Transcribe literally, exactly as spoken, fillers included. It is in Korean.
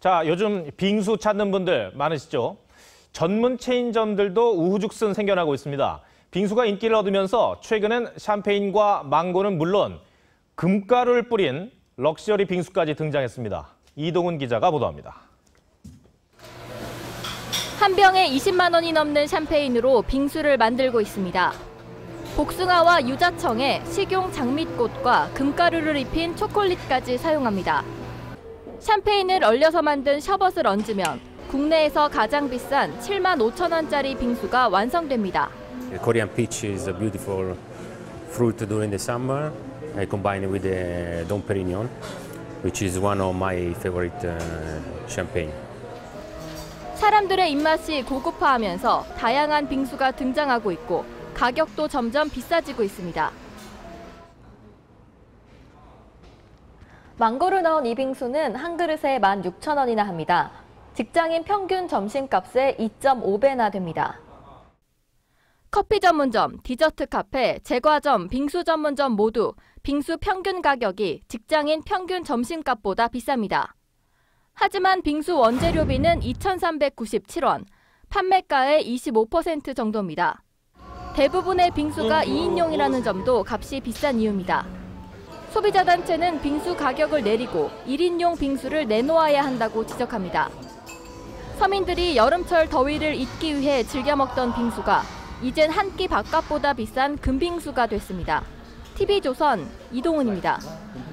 자, 요즘 빙수 찾는 분들 많으시죠? 전문 체인점들도 우후죽순 생겨나고 있습니다. 빙수가 인기를 얻으면서 최근엔 샴페인과 망고는 물론 금가루를 뿌린 럭셔리 빙수까지 등장했습니다. 이동훈 기자가 보도합니다. 한 병에 이십만 원이 넘는 샴페인으로 빙수를 만들고 있습니다. 복숭아와 유자청에 식용 장미꽃과 금가루를 입힌 초콜릿까지 사용합니다. 샴페인을 얼려서 만든 셔벗을 얹으면 국내에서 가장 비싼 칠만 오천 원짜리 빙수가 완성됩니다. Korean peach is a beautiful fruit during the summer. I combine it with the Dom Perignon, which is one of my favorite champagne. 사람들의 입맛이 고급화하면서 다양한 빙수가 등장하고 있고 가격도 점점 비싸지고 있습니다. 망고를 넣은 이 빙수는 한 그릇에 만 육천 원이나 합니다. 직장인 평균 점심값의 이 점 오 배나 됩니다. 커피 전문점, 디저트 카페, 제과점, 빙수 전문점 모두 빙수 평균 가격이 직장인 평균 점심값보다 비쌉니다. 하지만 빙수 원재료비는 이천삼백구십칠 원, 판매가의 이십오 퍼센트 정도입니다. 대부분의 빙수가 이 인용이라는 점도 값이 비싼 이유입니다. 소비자단체는 빙수 가격을 내리고 일 인용 빙수를 내놓아야 한다고 지적합니다. 서민들이 여름철 더위를 잊기 위해 즐겨 먹던 빙수가 이젠 한 끼 밥값보다 비싼 금빙수가 됐습니다. 티비조선 이동훈입니다.